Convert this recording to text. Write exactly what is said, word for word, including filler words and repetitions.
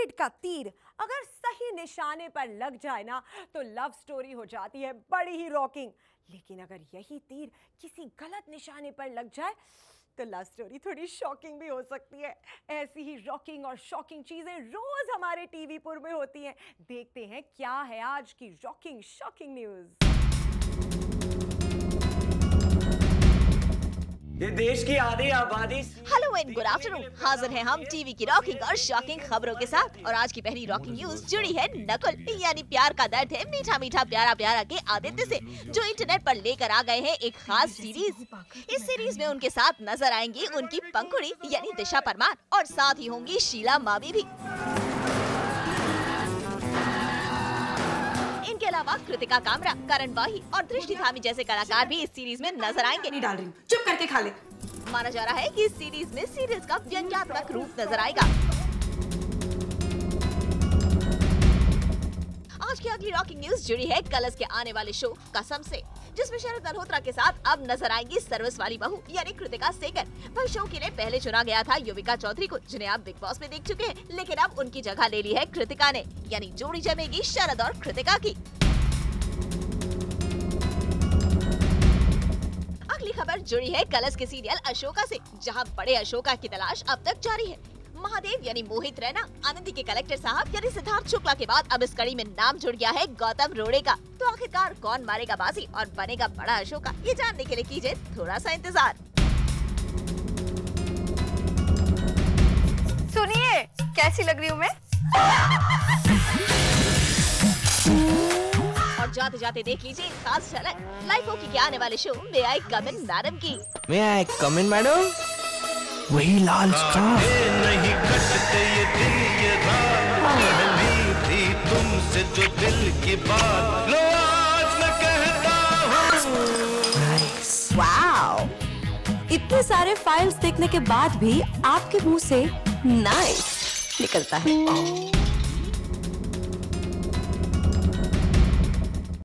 Bullet का तीर अगर सही निशाने पर लग जाए ना तो लव स्टोरी हो जाती है बड़ी ही रॉकिंग। लेकिन अगर यही तीर किसी गलत निशाने पर लग जाए तो लव स्टोरी थोड़ी शॉकिंग भी हो सकती है। ऐसी ही रॉकिंग और शॉकिंग चीजें रोज हमारे टीवी पुर में होती हैं। देखते हैं क्या है आज की रॉकिंग शॉकिंग न्यूज। ये देश की आधी आबादी। हेलो एंड गुड आफ्टरनून, हाजिर हैं हम टीवी की रॉकिंग और शॉकिंग खबरों के साथ। और आज की पहली रॉकिंग न्यूज जुड़ी है नकुल यानी प्यार का दर्द है मीठा मीठा प्यारा प्यारा के आदित्य से, जो इंटरनेट पर लेकर आ गए हैं एक खास सीरीज। इस सीरीज में उनके साथ नजर आएंगी उनकी पंखुड़ी यानी दिशा परमार और साथ ही होंगी शीला मावी भी। इनके अलावा कृतिका कामरा, करण वाही और दृष्टि धामी जैसे कलाकार भी इस सीरीज में नजर आएंगे। नहीं डाल रही हूँ, चुप करके खा ले। माना जा रहा है कि इस सीरीज में सीरियल्स का व्यंग्यात्मक रूप नजर आएगा। आज की अगली रॉकिंग न्यूज जुड़ी है कलर्स के आने वाले शो कसम से, जिसमें शरद मल्होत्रा के साथ अब नजर आएंगी सर्विस वाली बहू यानी कृतिका सेकर। वही शो के लिए पहले चुना गया था युविका चौधरी को, जिन्हें आप बिग बॉस में देख चुके हैं, लेकिन अब उनकी जगह ले ली है कृतिका ने, यानी जोड़ी जमेगी शरद और कृतिका की। अगली खबर जुड़ी है कलर्स के सीरियल अशोका से, जहां बड़े अशोका की तलाश अब तक जारी है। महादेव यानी मोहित रैना, आनंदी के कलेक्टर साहब यानी सिद्धार्थ शुक्ला के बाद अब इस कड़ी में नाम जुड़ गया है गौतम रोड़े का। तो आखिरकार कौन मारेगा बाजी और बनेगा बड़ा अशोका, ये जानने के लिए कीजिए थोड़ा सा इंतजार। सुनिए, कैसी लग रही हूँ मैं? और जाते जाते देख लीजिए खास झलक लाइफ की के आने वाले show may I come in madam की। May I come in madam? वही लाल स्टार। नहीं कटते ये दिल ये रात, पहली थी तुमसे जो दिल की बात, लो आज मैं कहता हूँ। वाओ, इतने सारे फाइल्स देखने के बाद भी आपके मुंह से नाइस निकलता है।